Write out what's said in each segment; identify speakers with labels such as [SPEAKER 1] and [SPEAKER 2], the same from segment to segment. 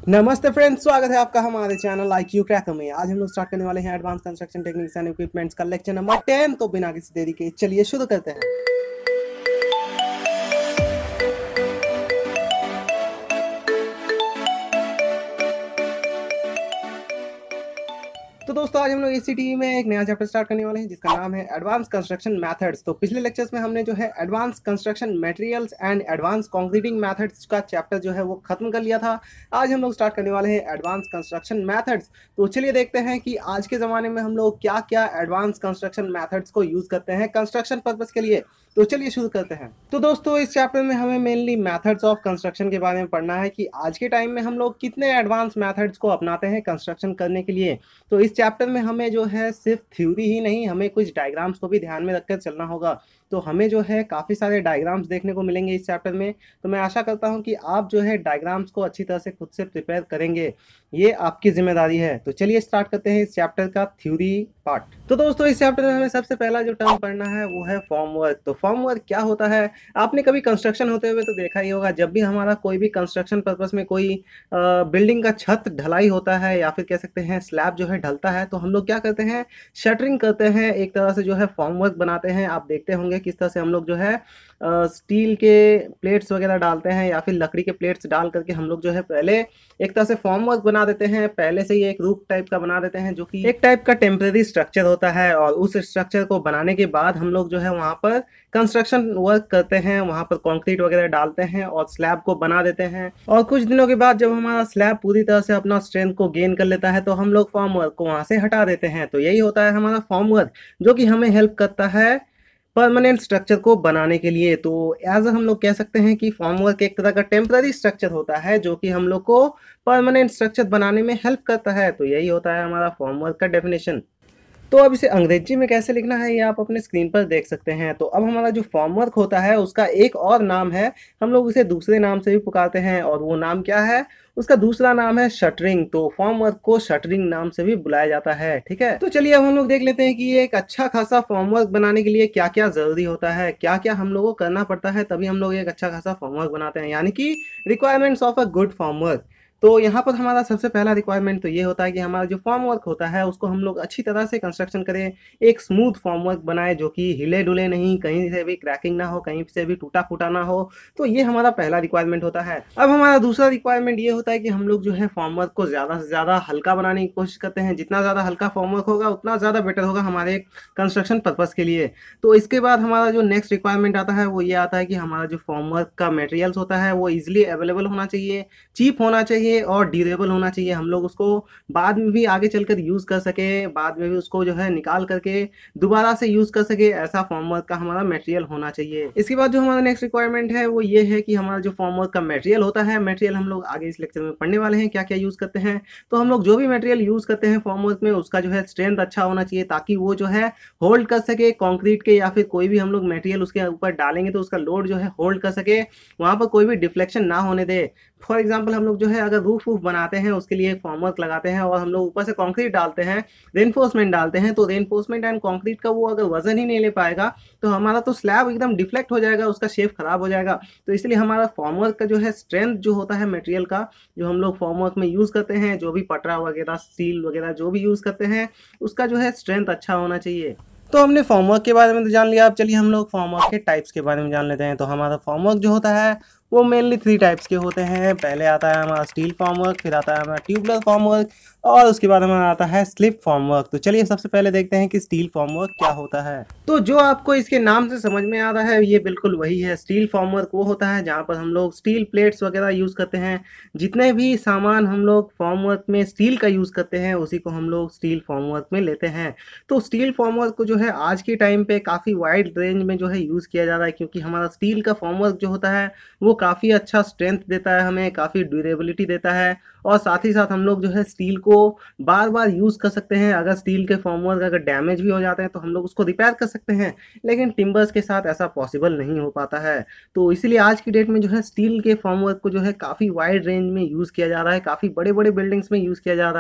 [SPEAKER 1] नमस्ते फ्रेंड्स, स्वागत है आपका हमारे चैनल IQ क्रैकर में। आज हम लोग स्टार्ट करने वाले हैं advance construction techniques and equipments का लेक्चर नंबर 10। तो बिना किसी देरी के चलिए शुरू करते हैं। तो दोस्तों, आज हम लोग ACTE में एक नया चैप्टर स्टार्ट करने वाले हैं जिसका नाम है एडवांस कंस्ट्रक्शन मेथड्स। तो पिछले लेक्चर्स में हमने जो है advance construction materials and advance concreting methods का चैप्टर जो है वो खत्म कर लिया था। आज हम लोग स्टार्ट करने वाले हैं एडवांस कंस्ट्रक्शन मेथड्स। तो चलिए देखते हैं कि आज के ज़माने में हम लोग क्या क्या एडवांस कंस्ट्रक्शन मेथड्स को यूज़ करते हैं कंस्ट्रक्शन पर्पज़ के लिए। तो चलिए शुरू करते हैं। तो दोस्तों, इस चैप्टर में हमें मेनली मेथड्स ऑफ कंस्ट्रक्शन के बारे में पढ़ना है कि आज के टाइम में हम लोग कितने एडवांस मेथड्स को अपनाते हैं कंस्ट्रक्शन करने के लिए। तो इस चैप्टर में हमें जो है सिर्फ थ्योरी ही नहीं, हमें कुछ डायग्राम्स को भी ध्यान में रखकर चलना होगा। तो हमें जो है काफ़ी सारे डायग्राम्स देखने को मिलेंगे इस चैप्टर में। तो मैं आशा करता हूं कि आप जो है डायग्राम्स को अच्छी तरह से खुद से प्रिपेयर करेंगे, ये आपकी जिम्मेदारी है। तो चलिए स्टार्ट करते हैं इस चैप्टर का थ्योरी पार्ट। तो दोस्तों, इस चैप्टर में हमें सबसे पहला जो टर्म पढ़ना है वो है फॉर्मवर्क। तो फॉर्मवर्क क्या होता है? आपने कभी कंस्ट्रक्शन होते हुए तो देखा ही होगा। जब भी हमारा कोई भी कंस्ट्रक्शन पर्पस में कोई बिल्डिंग का छत ढलाई होता है या फिर कह सकते हैं स्लैब जो है ढलता है, तो हम लोग क्या करते हैं, शटरिंग करते हैं, एक तरह से जो है फॉर्मवर्क बनाते हैं। आप देखते होंगे किस तरह से हम लोग जो है स्टील के प्लेट्स वगैरह डालते हैं या फिर लकड़ी के प्लेट्स डाल करके हम लोग जो है पहले एक तरह से फॉर्मवर्क बना देते हैं। पहले से ही एक रूफ टाइप का बना देते हैं जो कि एक टाइप का टेम्परेरी स्ट्रक्चर होता है, और उस स्ट्रक्चर को बनाने के बाद हम लोग जो है वहाँ पर कंस्ट्रक्शन वर्क करते हैं, वहाँ पर कंक्रीट वगैरह डालते हैं और स्लैब को बना देते हैं। और कुछ दिनों के बाद जब हमारा स्लैब पूरी तरह से अपना स्ट्रेंथ को गेन कर लेता है तो हम लोग फॉर्मवर्क को वहाँ से हटा देते हैं। तो यही होता है हमारा फॉर्मवर्क, जो कि हमें हेल्प करता है परमानेंट स्ट्रक्चर को बनाने के लिए। तो एज हम लोग कह सकते हैं कि फॉर्मवर्क एक तरह का टेम्पररी स्ट्रक्चर होता है जो कि हम लोग को परमानेंट स्ट्रक्चर बनाने में हेल्प करता है। तो यही होता है हमारा फॉर्मवर्क का डेफिनेशन। तो अब इसे अंग्रेजी में कैसे लिखना है ये आप अपने स्क्रीन पर देख सकते हैं। तो अब हमारा जो फॉर्मवर्क होता है उसका एक और नाम है, हम लोग उसे दूसरे नाम से भी पुकारते हैं, और वो नाम क्या है? उसका दूसरा नाम है शटरिंग। तो फॉर्मवर्क को शटरिंग नाम से भी बुलाया जाता है। ठीक है, तो चलिए अब हम लोग देख लेते हैं कि ये एक अच्छा खासा फॉर्मवर्क बनाने के लिए क्या क्या जरूरी होता है, क्या क्या हम लोगों को करना पड़ता है, तभी हम लोग एक अच्छा खासा फॉर्मवर्क बनाते हैं, यानी कि requirements of a good formwork. तो यहाँ पर हमारा सबसे पहला रिक्वायरमेंट तो ये होता है कि हमारा जो फॉर्मवर्क होता है उसको हम लोग अच्छी तरह से कंस्ट्रक्शन करें, एक स्मूथ फॉर्मवर्क बनाए जो कि हिले डुले नहीं, कहीं से भी क्रैकिंग ना हो, कहीं से भी टूटा फूटा ना हो। तो ये हमारा पहला रिक्वायरमेंट होता है। अब हमारा दूसरा रिक्वायरमेंट ये होता है कि हम लोग जो है फॉर्मवर्क को ज़्यादा से ज़्यादा हल्का बनाने की कोशिश करते हैं। जितना ज़्यादा हल्का फॉर्मवर्क होगा उतना ज़्यादा बेटर होगा हमारे कंस्ट्रक्शन पर्पज़ के लिए। तो इसके बाद हमारा जो नेक्स्ट रिक्वायरमेंट आता है वो ये आता है कि हमारा जो फॉर्मवर्क का मटेरियल्स होता है वो ईजिली अवेलेबल होना चाहिए, चीप होना चाहिए और ड्यूरेबल होना चाहिए। हम लोग उसको बाद में भी आगे चलकर यूज़ कर सके, बाद में भी उसको जो है निकाल करके दोबारा से यूज़ कर सके, ऐसा फॉर्मवर्क का हमारा मटेरियल होना चाहिए। इसके बाद जो हमारा नेक्स्ट रिक्वायरमेंट है वो ये है कि हमारा जो फॉर्मवर्क का मटेरियल होता है, मटेरियल हम लोग आगे इस लेक्चर में पढ़ने वाले हैं क्या क्या यूज़ करते हैं। तो हम लोग जो भी मटेरियल यूज़ करते हैं फॉर्मवर्क में उसका जो है स्ट्रेंथ अच्छा होना चाहिए, ताकि वो जो है होल्ड कर सके कंक्रीट के, या फिर कोई भी हम लोग मटेरियल उसके ऊपर डालेंगे तो उसका लोड जो है होल्ड कर सके, वहाँ पर कोई भी डिफ्लेक्शन ना होने दे। फॉर एग्जाम्पल हम लोग जो है अगर रूफ वूफ बनाते हैं उसके लिए एक फॉर्मवर्क लगाते हैं और हम लोग ऊपर से कंक्रीट डालते हैं, रेनफोर्समेंट डालते हैं, तो रेनफोर्समेंट एंड कंक्रीट का वो अगर वजन ही नहीं ले पाएगा तो हमारा तो स्लैब एकदम डिफ्लेक्ट हो जाएगा, उसका शेप खराब हो जाएगा। तो इसलिए हमारा फॉर्मवर्क का जो है स्ट्रेंथ जो होता है मटेरियल का, जो हम लोग फॉर्मवर्क में यूज़ करते हैं, जो भी पटरा वगैरह स्टील वगैरह जो भी यूज़ करते हैं, उसका जो है स्ट्रेंथ अच्छा होना चाहिए। तो हमने फॉर्मवर्क के बारे में तो जान लिया। अब चलिए हम लोग फॉर्मवर्क के टाइप्स के बारे में जान लेते हैं। तो हमारा फॉर्मवर्क जो होता है वो मेनली 3 टाइप्स के होते हैं। पहले आता है हमारा स्टील फॉर्मवर्क, फिर आता है हमारा ट्यूबुलर फॉर्मवर्क, और उसके बाद हमारा आता है स्लिप फॉर्मवर्क। तो चलिए सबसे पहले देखते हैं कि स्टील फॉर्मवर्क क्या होता है। तो जो आपको इसके नाम से समझ में आ रहा है ये बिल्कुल वही है। स्टील फॉर्मवर्क वो होता है जहाँ पर हम लोग स्टील प्लेट्स वगैरह यूज़ करते हैं। जितने भी सामान हम लोग फॉर्मवर्क में स्टील का यूज़ करते हैं उसी को हम लोग स्टील फॉर्मवर्क में लेते हैं। तो स्टील फॉर्मवर्क को जो है आज के टाइम पे काफ़ी वाइड रेंज में जो है यूज़ किया जा रहा है, क्योंकि हमारा स्टील का फॉर्मवर्क जो होता है वो काफ़ी अच्छा स्ट्रेंथ देता है, हमें काफ़ी ड्यूरेबिलिटी देता है, और साथ ही साथ हम लोग जो है स्टील को बार बार यूज़ कर सकते हैं। अगर स्टील के फॉर्मवर्क अगर डैमेज भी हो जाते हैं तो हम लोग उसको रिपेयर कर सकते हैं, लेकिन टिम्बर्स के साथ ऐसा पॉसिबल नहीं हो पाता है। तो इसीलिए आज की डेट में जो है स्टील के फॉर्मवर्क को जो है काफ़ी वाइड रेंज में यूज़ किया जा रहा है, काफ़ी बड़े बड़े बिल्डिंग्स में यूज़ किया जा रहा है।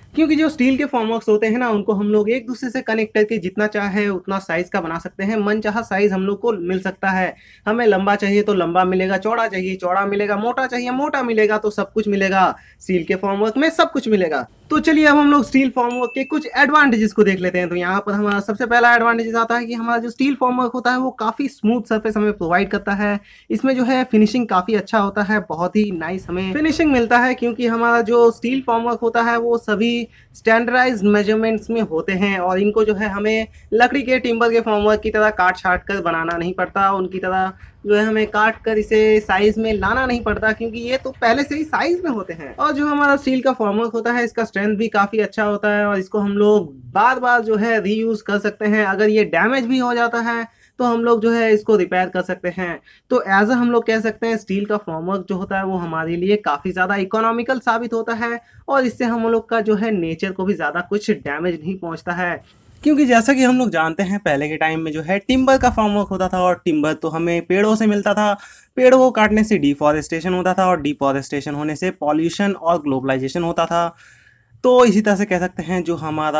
[SPEAKER 1] क्योंकि जो स्टील के फॉर्मवर्क्स होते हैं ना, उनको हम लोग एक दूसरे से कनेक्ट करके जितना चाहे उतना साइज़ का बना सकते हैं, मनचाहा साइज़ हम लोग को मिल सकता है। हमें लंबा चाहिए तो लंबा मिलेगा, चौड़ा चाहिए चौड़ा मिलेगा, मोटा चाहिए मोटा मिलेगा, तो सब कुछ मिलेगा। स्टील के फॉर्मवर्क में सब कुछ मिलेगा। तो चलिए अब हम लोग स्टील फॉर्मवर्क के कुछ एडवांटेजेस को देख लेते हैं। तो यहाँ पर हमारा सबसे पहला एडवांटेज आता है कि हमारा जो स्टील फॉर्मवर्क होता है वो काफ़ी स्मूथ सरफेस हमें प्रोवाइड करता है। इसमें जो है फिनिशिंग काफ़ी अच्छा होता है, बहुत ही नाइस हमें फिनिशिंग मिलता है, क्योंकि हमारा जो स्टील फॉर्मवर्क होता है वो सभी स्टैंडर्डाइज्ड मेजरमेंट्स में होते हैं, और इनको जो है हमें लकड़ी के टिम्बर के फॉर्मवर्क की तरह काट छाट कर बनाना नहीं पड़ता। उनकी तरह जो है हमें काट कर इसे साइज में लाना नहीं पड़ता, क्योंकि ये तो पहले से ही साइज में होते हैं। और जो हमारा स्टील का फॉर्मवर्क होता है इसका स्ट्रेंथ भी काफ़ी अच्छा होता है, और इसको हम लोग बार बार जो है रीयूज़ कर सकते हैं। अगर ये डैमेज भी हो जाता है तो हम लोग जो है इसको रिपेयर कर सकते हैं। तो एज हम लोग कह सकते हैं स्टील का फॉर्मवर्क जो होता है वो हमारे लिए काफ़ी ज़्यादा इकोनॉमिकल साबित होता है, और इससे हम लोग का जो है नेचर को भी ज़्यादा कुछ डैमेज नहीं पहुंचता है। क्योंकि जैसा कि हम लोग जानते हैं पहले के टाइम में जो है टिम्बर का फॉर्मवर्क होता था, और टिम्बर तो हमें पेड़ों से मिलता था। पेड़ों को काटने से डिफॉरेस्टेशन होता था, और डिफॉरेस्टेशन होने से पॉल्यूशन और ग्लोबलाइजेशन होता था। तो इसी तरह से कह सकते हैं जो हमारा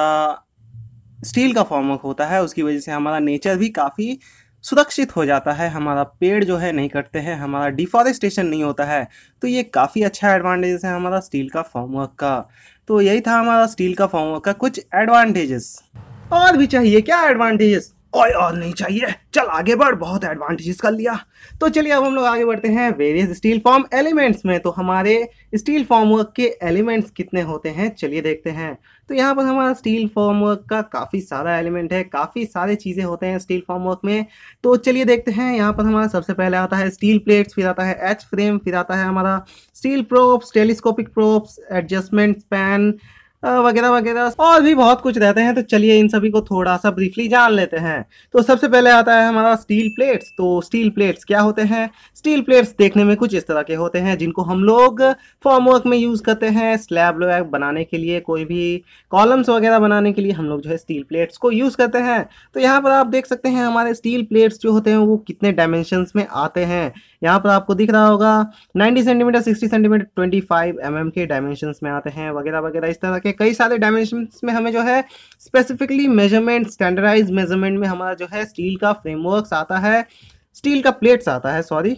[SPEAKER 1] स्टील का फॉर्मवर्क होता है उसकी वजह से हमारा नेचर भी काफ़ी सुरक्षित हो जाता है। हमारा पेड़ जो है नहीं कटते हैं, हमारा डिफॉरेस्टेशन नहीं होता है। तो ये काफ़ी अच्छा एडवांटेजेस है हमारा स्टील का फॉर्मवर्क का। तो यही था हमारा स्टील का फॉर्मवर्क का कुछ एडवांटेजेस। और भी चाहिए क्या एडवांटेजेस? और नहीं चाहिए, चल आगे बढ़, बहुत एडवांटेजेस कर लिया। तो चलिए अब हम लोग आगे बढ़ते हैं वेरियस स्टील फॉर्म एलिमेंट्स में। तो हमारे स्टील फॉर्मवर्क के एलिमेंट्स कितने होते हैं चलिए देखते हैं। तो यहाँ पर हमारा स्टील फॉर्मवर्क का काफ़ी सारा एलिमेंट है, काफ़ी सारे चीज़ें होते हैं स्टील फॉर्मवर्क में। तो चलिए देखते हैं। यहाँ पर हमारा सबसे पहले आता है स्टील प्लेट्स, फिर आता है एच फ्रेम, फिर आता है हमारा steel props, telescopic props, adjustment span वगैरह वगैरह, और भी बहुत कुछ रहते हैं। तो चलिए इन सभी को थोड़ा सा ब्रीफली जान लेते हैं। तो सबसे पहले आता है हमारा स्टील प्लेट्स। तो स्टील प्लेट्स क्या होते हैं? स्टील प्लेट्स देखने में कुछ इस तरह के होते हैं, जिनको हम लोग फॉर्मवर्क में यूज़ करते हैं। स्लैब वैब बनाने के लिए, कोई भी कॉलम्स वगैरह बनाने के लिए हम लोग जो है स्टील प्लेट्स को यूज़ करते हैं। तो यहाँ पर आप देख सकते हैं हमारे स्टील प्लेट्स जो होते हैं वो कितने डायमेंशंस में आते हैं। यहाँ पर आपको दिख रहा होगा 90 सेंटीमीटर, 60 सेंटीमीटर, 25 mm के डायमेंशंस में आते हैं, वगैरह वगैरह। इस तरह के कई सारे डायमेंशंस में हमें जो है स्पेसिफिकली मेजरमेंट, स्टैंडर्डाइज मेजरमेंट में हमारा जो है स्टील का फ्रेमवर्क्स आता है, स्टील का प्लेट्स आता है, सॉरी।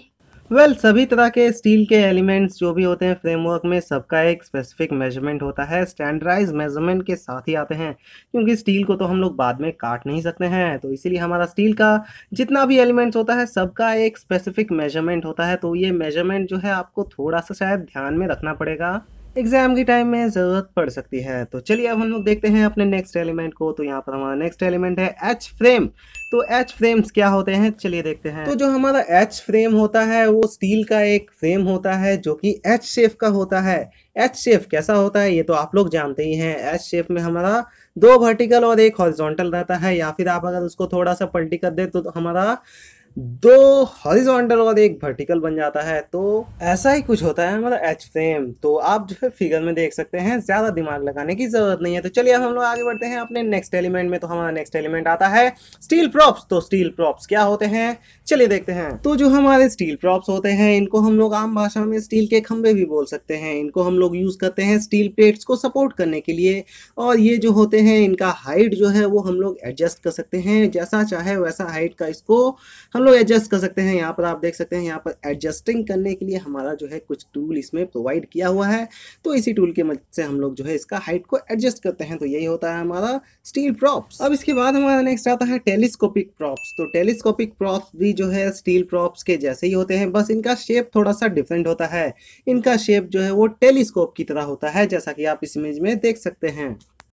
[SPEAKER 1] सभी तरह के स्टील के एलिमेंट्स जो भी होते हैं फ्रेमवर्क में, सबका एक स्पेसिफिक मेजरमेंट होता है, स्टैंडर्डाइज मेजरमेंट के साथ ही आते हैं। क्योंकि स्टील को तो हम लोग बाद में काट नहीं सकते हैं, तो इसीलिए हमारा स्टील का जितना भी एलिमेंट्स होता है सबका एक स्पेसिफिक मेजरमेंट होता है। तो ये मेजरमेंट जो है आपको थोड़ा सा शायद ध्यान में रखना पड़ेगा, एग्जाम के टाइम में ज़रूरत पड़ सकती है। तो चलिए अब हम लोग देखते हैं अपने नेक्स्ट एलिमेंट को। तो यहाँ पर हमारा नेक्स्ट एलिमेंट है एच फ्रेम। तो एच फ्रेम्स क्या होते हैं चलिए देखते हैं। तो जो हमारा एच फ्रेम होता है वो स्टील का एक फ्रेम होता है जो कि एच शेप का होता है। एच शेप कैसा होता है ये तो आप लोग जानते ही हैं। एच शेप में हमारा 2 वर्टिकल और 1 हॉरिजॉन्टल रहता है, या फिर आप अगर उसको थोड़ा सा पलटी कर दे तो हमारा 2 हॉरिजॉन्टल और 1 वर्टिकल बन जाता है। तो ऐसा ही कुछ होता है हमारा एच फ्रेम। तो आप जो है फिगर में देख सकते हैं, ज़्यादा दिमाग लगाने की ज़रूरत नहीं है। तो चलिए अब हम लोग आगे बढ़ते हैं अपने नेक्स्ट एलिमेंट में। तो हमारा नेक्स्ट एलिमेंट आता है स्टील प्रॉप्स। तो स्टील प्रॉप्स क्या होते हैं चलिए देखते हैं। तो जो हमारे स्टील प्रॉप्स होते हैं इनको हम लोग आम भाषा में स्टील के खंभे भी बोल सकते हैं। इनको हम लोग यूज़ करते हैं स्टील प्लेट्स को सपोर्ट करने के लिए, और ये जो होते हैं इनका हाइट जो है वो हम लोग एडजस्ट कर सकते हैं, जैसा चाहे वैसा हाइट का इसको हम लोग एडजस्ट कर सकते हैं। यहाँ पर आप देख सकते हैं, यहाँ पर एडजस्टिंग करने के लिए हमारा जो है कुछ टूल इसमें प्रोवाइड किया हुआ है। तो इसी टूल के मदद से हम लोग जो है इसका हाइट को एडजस्ट करते हैं। तो यही होता है हमारा स्टील प्रॉप्स। अब इसके बाद हमारा नेक्स्ट आता है टेलीस्कोपिक प्रॉप्स। तो टेलीस्कोपिक प्रॉप्स भी जो है स्टील प्रॉप्स के जैसे ही होते हैं, बस इनका शेप थोड़ा सा डिफरेंट होता है। इनका शेप जो है वो टेलीस्कोप की तरह होता है, जैसा कि आप इस इमेज में देख सकते हैं।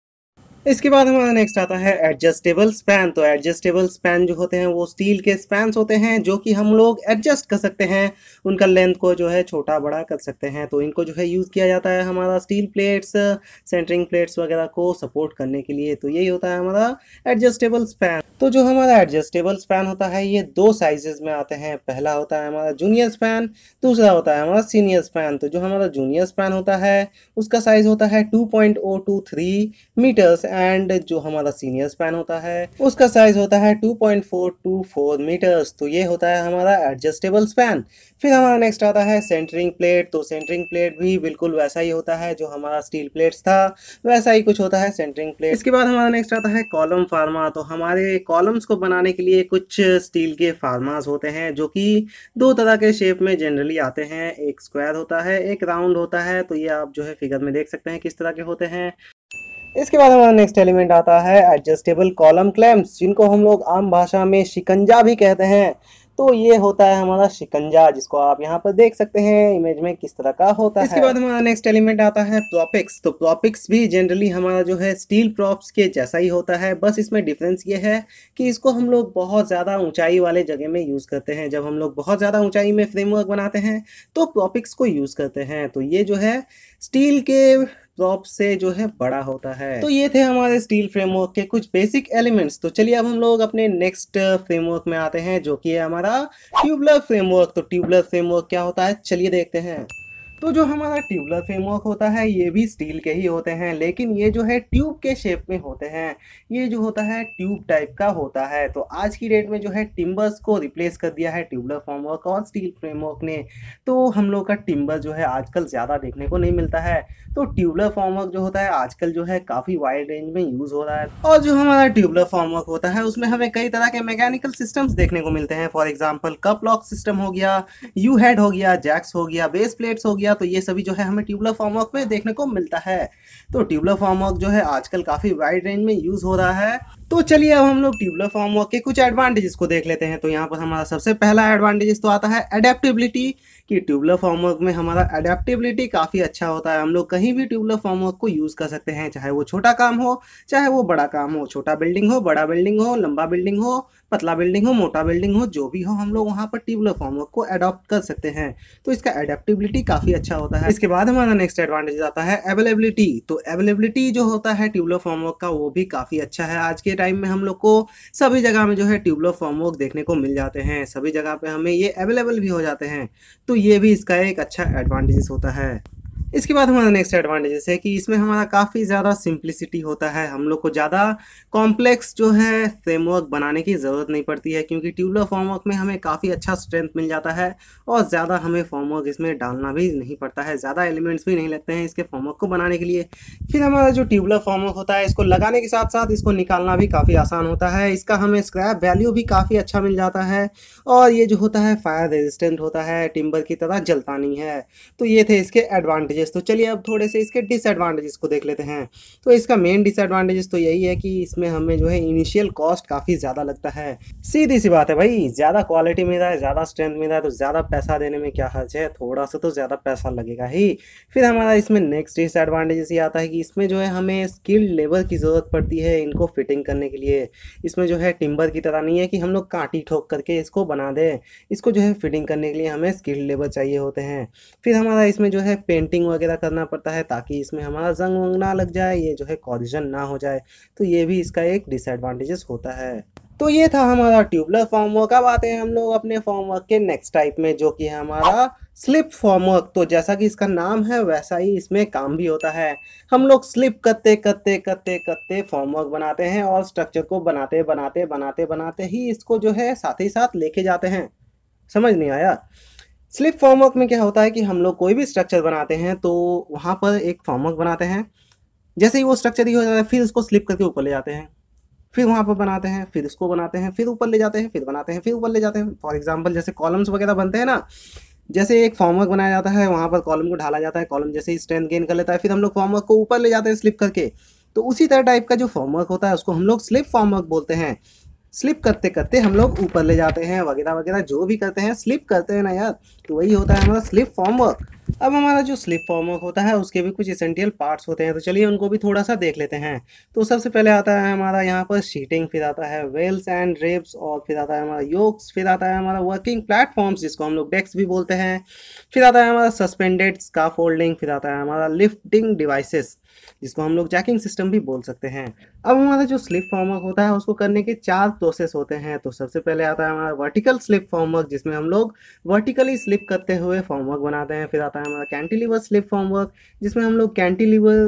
[SPEAKER 1] इसके बाद हमारा नेक्स्ट आता है एडजस्टेबल स्पैन। तो एडजस्टेबल स्पैन जो होते हैं वो स्टील के स्पैन्स होते हैं जो कि हम लोग एडजस्ट कर सकते हैं, उनका लेंथ को जो है छोटा बड़ा कर सकते हैं। तो इनको जो है यूज़ किया जाता है हमारा स्टील प्लेट्स, सेंटरिंग प्लेट्स वगैरह को सपोर्ट करने के लिए। तो यही होता है हमारा एडजस्टेबल स्पैन। तो जो हमारा एडजस्टेबल स्पैन होता है ये 2 साइजेस में आते हैं। पहला होता है हमारा जूनियर स्पैन, दूसरा होता है हमारा सीनियर स्पैन। तो जो हमारा जूनियर स्पैन होता है उसका साइज होता है 2.023 मीटर्स, एंड जो हमारा सीनियर स्पैन होता है उसका साइज होता है 2.424 मीटर्स। तो ये होता है हमारा एडजस्टेबल स्पैन। फिर हमारा नेक्स्ट आता है सेंटरिंग प्लेट। तो सेंटरिंग प्लेट भी बिल्कुल वैसा ही होता है जो हमारा स्टील प्लेट्स था, वैसा ही कुछ होता है सेंटरिंग प्लेट। इसके बाद हमारा नेक्स्ट आता है कॉलम फार्मा। तो हमारे कॉलम्स को बनाने के लिए कुछ स्टील के फार्मास होते हैं जो कि दो तरह के शेप में जनरली आते हैं, एक स्क्वायर होता है, एक राउंड होता है। तो ये आप जो है फिगर में देख सकते हैं किस तरह के होते हैं। इसके बाद हमारा नेक्स्ट एलिमेंट आता है एडजस्टेबल कॉलम क्लैम्प्स, जिनको हम लोग आम भाषा में शिकंजा भी कहते हैं। तो ये होता है हमारा शिकंजा, जिसको आप यहाँ पर देख सकते हैं इमेज में किस तरह का होता है। इसके बाद हमारा नेक्स्ट एलिमेंट आता है प्रोपिक्स। तो प्रोपिक्स भी जनरली हमारा जो है स्टील प्रॉप्स के जैसा ही होता है, बस इसमें डिफरेंस ये है कि इसको हम लोग बहुत ज़्यादा ऊंचाई वाले जगह में यूज़ करते हैं। जब हम लोग बहुत ज़्यादा ऊंचाई में फ्रेमवर्क बनाते हैं तो प्रोपिक्स को यूज़ करते हैं। तो ये जो है स्टील के प्रॉप से जो है बड़ा होता है। तो ये थे हमारे स्टील फ्रेमवर्क के कुछ बेसिक एलिमेंट्स। तो चलिए अब हम लोग अपने नेक्स्ट फ्रेमवर्क में आते हैं जो कि है हमारा ट्यूबुलर फ्रेमवर्क। तो ट्यूबुलर फ्रेमवर्क क्या होता है चलिए देखते हैं। तो जो हमारा ट्यूबुलर फ्रेमवर्क होता है ये भी स्टील के ही होते हैं, लेकिन ये जो है ट्यूब के शेप में होते हैं। ये जो होता है ट्यूब टाइप का होता है। तो आज की डेट में जो है टिम्बर्स को रिप्लेस कर दिया है ट्यूबुलर फॉर्मवर्क और स्टील फ्रेमवर्क ने। तो हम लोग का टिम्बर जो है आजकल ज़्यादा देखने को नहीं मिलता है। तो ट्यूबुलर फॉर्मवर्क जो होता है आजकल जो है काफ़ी वाइड रेंज में यूज़ हो रहा है। और जो हमारा ट्यूबुलर फॉर्मवर्क होता है उसमें हमें कई तरह के मैकेनिकल सिस्टम्स देखने को मिलते हैं। For example cup lock system हो गया, यू हेड हो गया, जैक्स हो गया, बेस प्लेट्स हो गया। तो ये सभी जो है हमें ट्यूबुलर फॉर्मवर्क में देखने को मिलता है। तो ट्यूबुलर फॉर्मवर्क जो है आजकल काफ़ी वाइड रेंज में यूज़ हो रहा है। तो चलिए अब हम लोग ट्यूबुलर फॉर्मवर्क के कुछ एडवांटेजेस को देख लेते हैं। तो यहाँ पर हमारा सबसे पहला एडवांटेजेस तो आता है एडेप्टेबिलिटी, कि ट्यूबुलर फॉर्मवर्क में हमारा एडेप्टेबिलिटी काफ़ी अच्छा होता है। हम लोग कहीं भी ट्यूबुलर फॉर्मवर्क को यूज़ कर सकते हैं, चाहे वो छोटा काम हो चाहे वो बड़ा काम हो, छोटा बिल्डिंग हो, बड़ा बिल्डिंग हो, लंबा बिल्डिंग हो, पतला बिल्डिंग हो, मोटा बिल्डिंग हो, जो भी हो हम लोग वहाँ पर ट्यूबुलर फॉर्मवर्क को अडॉप्ट कर सकते हैं। तो इसका एडेप्टेबिलिटी काफ़ी अच्छा होता है। इसके बाद हमारा नेक्स्ट एडवांटेज आता है अवेलेबिलिटी। तो अवेलेबिलिटी जो होता है ट्यूबुलर फॉर्मवर्क का वो भी काफ़ी अच्छा है। आज के टाइम में हम लोग को सभी जगह में जो है ट्यूबुलर फॉर्मवर्क देखने को मिल जाते हैं, सभी जगह पे हमें ये अवेलेबल भी हो जाते हैं। तो ये भी इसका एक अच्छा एडवांटेज होता है। इसके बाद हमारा नेक्स्ट एडवांटेज है कि इसमें हमारा काफ़ी ज़्यादा सिंप्लिसिटी होता है। हम लोग को ज़्यादा कॉम्प्लेक्स जो है फ्रेमवर्क बनाने की ज़रूरत नहीं पड़ती है, क्योंकि ट्यूबुलर फॉर्मवर्क में हमें काफ़ी अच्छा स्ट्रेंथ मिल जाता है और ज़्यादा हमें फॉर्मवर्क इसमें डालना भी नहीं पड़ता है, ज़्यादा एलिमेंट्स भी नहीं लगते हैं इसके फॉर्मवर्क को बनाने के लिए। फिर हमारा जो ट्यूबुलर फॉर्मवर्क होता है इसको लगाने के साथ साथ इसको निकालना भी काफ़ी आसान होता है। इसका हमें स्क्रैप वैल्यू भी काफ़ी अच्छा मिल जाता है और ये जो होता है फायर रेजिस्टेंट होता है, टिम्बर की तरह जलता नहीं है। तो ये थे इसके एडवांटेजेस। तो चलिए अब थोड़े से इसके डिसएडवांटेजेस को देख लेते हैं। तो इसका मेन डिसएडवांटेजेस तो यही है कि इसमें हमें जो है इनिशियल कॉस्ट काफ़ी ज़्यादा लगता है। सीधी सी बात है भाई, ज़्यादा क्वालिटी मिल रहा है, ज़्यादा स्ट्रेंथ मिल रहा है, तो ज़्यादा पैसा देने में क्या हर्ज है, थोड़ा सा तो ज़्यादा पैसा लगेगा ही। फिर हमारा इसमें नेक्स्ट डिसएडवांटेजेस ये आता है कि इसमें जो है हमें स्किल्ड लेबर की ज़रूरत पड़ती है इनको फिटिंग करने के लिए। इसमें जो है टिम्बर की तरह नहीं है कि हम लोग कांटी ठोक करके इसको बना दें, इसको जो है फिटिंग करने के लिए हमें स्किल्ड लेबर चाहिए होते हैं। फिर हमारा इसमें जो है पेंटिंग वगैरह करना पड़ता है ताकि इसमें हमारा जंग वंग ना लग जाए, ये जो है कॉरिजन ना हो जाए। तो ये भी इसका एक डिसएडवांटेजेस होता है। तो ये था हमारा ट्यूबुलर फॉर्मवर्क। अब आते हैं हम लोग अपने फॉर्मवर्क के नेक्स्ट टाइप में जो कि है हमारा स्लिप फॉर्मवर्क। तो जैसा कि इसका नाम है वैसा ही इसमें काम भी होता है। हम लोग स्लिप करते करते करते करते फॉर्मवर्क बनाते हैं और स्ट्रक्चर को बनाते बनाते बनाते बनाते ही इसको जो है साथ ही साथ लेके जाते हैं। समझ नहीं आया? स्लिप फॉर्मवर्क में क्या होता है कि हम लोग कोई भी स्ट्रक्चर बनाते हैं तो वहाँ पर एक फॉर्मवर्क बनाते हैं, जैसे ही वो स्ट्रक्चर ही हो जाता है फिर उसको स्लिप करके ऊपर ले जाते हैं, फिर वहाँ पर बनाते हैं, फिर इसको बनाते हैं, फिर ऊपर ले जाते हैं, फिर बनाते हैं, फिर ऊपर ले जाते हैं। फॉर एग्जांपल जैसे कॉलम्स वगैरह बनते हैं ना, जैसे एक फॉर्मवर्क बनाया जाता है, वहाँ पर कॉलम को ढाला जाता है, कॉलम जैसे ही स्ट्रेंथ गेन कर लेता है फिर हम लोग फॉर्मवर्क को ऊपर ले जाते हैं स्लिप करके। तो उसी तरह टाइप का जो फॉर्मवर्क होता है उसको हम लोग स्लिप फॉर्मवर्क बोलते हैं। स्लिप करते करते हम लोग ऊपर ले जाते हैं वगैरह वगैरह, जो भी करते हैं स्लिप करते हैं ना यार, तो वही होता है हमारा स्लिप फॉर्मवर्क। अब हमारा जो स्लिप फॉर्मवर्क होता है उसके भी कुछ एसेंशियल पार्ट्स होते हैं, तो चलिए उनको भी थोड़ा सा देख लेते हैं। तो सबसे पहले आता है हमारा यहाँ पर शीटिंग, फिर आता है वेल्स एंड रेप्स, और फिर आता है हमारा योक्स, फिर आता है हमारा वर्किंग प्लेटफॉर्म्स जिसको हम लोग डेक्स भी बोलते हैं, फिर आता है हमारा सस्पेंडेड स्काफोल्डिंग, फिर आता है हमारा लिफ्टिंग डिवाइसेस जिसको हम लोग जैकिंग सिस्टम भी बोल सकते हैं। अब हमारा जो स्लिप फॉर्मवर्क होता है उसको करने के 4 प्रोसेस होते हैं। तो सबसे पहले आता है हमारा वर्टिकल स्लिप फॉर्मवर्क जिसमें हम लोग वर्टिकली स्लिप करते हुए फॉर्मवर्क बनाते हैं। फिर आता है हमारा कैंटिलीवर स्लिप फॉर्मवर्क जिसमें हम लोग कैंटिलीवर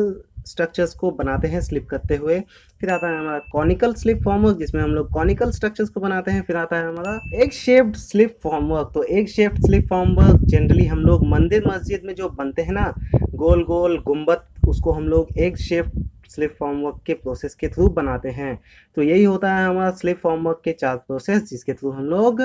[SPEAKER 1] स्ट्रक्चर्स को बनाते हैं स्लिप करते हुए। फिर आता है हमारा कॉनिकल स्लिप फॉर्मवर्क, जिसमें हम लोग कॉनिकल स्ट्रक्चर्स को बनाते हैं। फिर आता है हमारा एग शेप्ड स्लिप फॉर्मवर्क। तो egg shaped slip formwork generally हम लोग मंदिर मस्जिद में जो बनते हैं ना, गोल गोल गुम्बद, उसको हम लोग एग शेप्ड स्लिप फॉर्मवर्क के प्रोसेस के थ्रू बनाते हैं। तो यही होता है हमारा स्लिप फॉर्मवर्क के 4 प्रोसेस, जिसके थ्रू हम लोग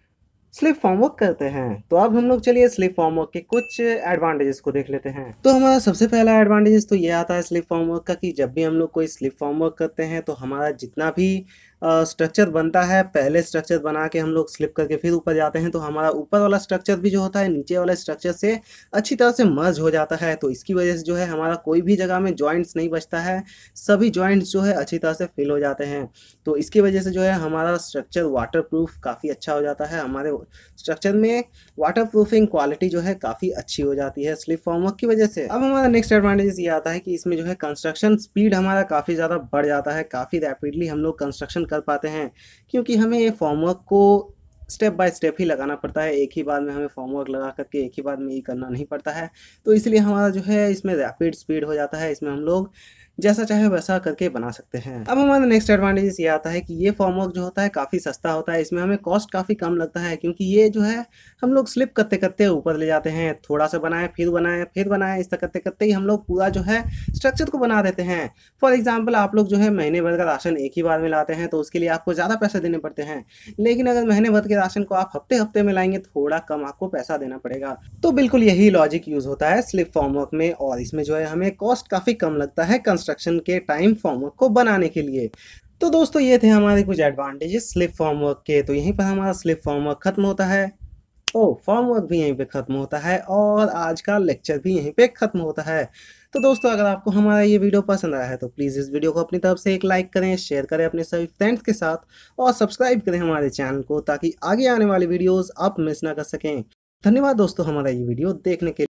[SPEAKER 1] स्लिप फॉर्मवर्क करते हैं। तो अब हम लोग चलिए स्लिप फॉर्मवर्क के कुछ एडवांटेजेस को देख लेते हैं। तो हमारा सबसे पहला एडवांटेजेस तो ये आता है स्लिप फॉर्मवर्क का, कि जब भी हम लोग कोई स्लिप फॉर्मवर्क करते हैं तो हमारा जितना भी स्ट्रक्चर बनता है, पहले स्ट्रक्चर बना के हम लोग स्लिप करके फिर ऊपर जाते हैं, तो हमारा ऊपर वाला स्ट्रक्चर भी जो होता है नीचे वाले स्ट्रक्चर से अच्छी तरह से मर्ज हो जाता है। तो इसकी वजह से जो है हमारा कोई भी जगह में जॉइंट्स नहीं बचता है, सभी जॉइंट्स जो है अच्छी तरह से फिल हो जाते हैं। तो इसकी वजह से जो है हमारा स्ट्रक्चर वाटर प्रूफ काफ़ी अच्छा हो जाता है। हमारे स्ट्रक्चर में वाटर प्रूफिंग क्वालिटी जो है काफ़ी अच्छी हो जाती है स्लिप फॉर्मवर्क की वजह से। अब हमारा नेक्स्ट एडवांटेज ये आता है कि इसमें जो है कंस्ट्रक्शन स्पीड हमारा काफ़ी ज़्यादा बढ़ जाता है, काफ़ी रैपिडली हम लोग कंस्ट्रक्शन कर पाते हैं, क्योंकि हमें ये फॉर्मवर्क को स्टेप बाय स्टेप ही लगाना पड़ता है। एक ही बार में हमें फॉर्मवर्क लगा करके एक ही बार में ये करना नहीं पड़ता है। तो इसलिए हमारा जो है इसमें रैपिड स्पीड हो जाता है, इसमें हम लोग जैसा चाहे वैसा करके बना सकते हैं। अब हमारा नेक्स्ट एडवांटेज ये आता है कि ये फॉर्मवर्क जो होता है काफ़ी सस्ता होता है, इसमें हमें कॉस्ट काफ़ी कम लगता है, क्योंकि ये जो है हम लोग स्लिप करते करते ऊपर ले जाते हैं, थोड़ा सा बनाए फिर बनाए फिर बनाए, इस तरह करते करते ही हम लोग पूरा जो है स्ट्रक्चर को बना देते हैं। फॉर एग्जाम्पल आप लोग जो है महीने भर का राशन एक ही बार में लाते हैं, तो उसके लिए आपको ज़्यादा पैसे देने पड़ते हैं। लेकिन अगर महीने भर के राशन को आप हफ्ते हफ्ते में लाएंगे, थोड़ा कम आपको पैसा देना पड़ेगा। तो बिल्कुल यही लॉजिक यूज़ होता है स्लिप फॉर्मवर्क में, और इसमें जो है हमें कॉस्ट काफ़ी कम लगता है कंस्ट्रक्शन के टाइम फॉर्मवर्क को बनाने के लिए। तो दोस्तों ये थे हमारे कुछ एडवांटेजेस स्लिप फॉर्मवर्क के। तो यहीं पर हमारा स्लिप फॉर्मवर्क खत्म होता है, फॉर्मवर्क भी यहीं पे खत्म होता है, और आज का लेक्चर भी यहीं पे खत्म होता है। तो दोस्तों अगर आपको हमारा ये वीडियो पसंद आया है तो प्लीज़ इस वीडियो को अपनी तरफ से एक लाइक करें, शेयर करें अपने सभी फ्रेंड्स के साथ, और सब्सक्राइब करें हमारे चैनल को, ताकि आगे आने वाली वीडियोज़ आप मिस ना कर सकें। धन्यवाद दोस्तों हमारा ये वीडियो देखने के लिए।